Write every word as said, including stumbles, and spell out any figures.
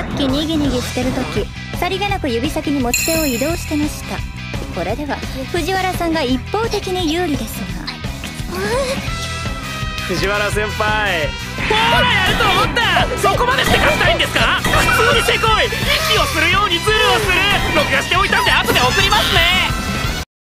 っきニギニギしてる時さりげなく指先に持ち手を移動してました。これでは藤原さんが一方的に有利ですが。 藤原先輩、ほらやると思った。そこまでして勝ちたいんですか？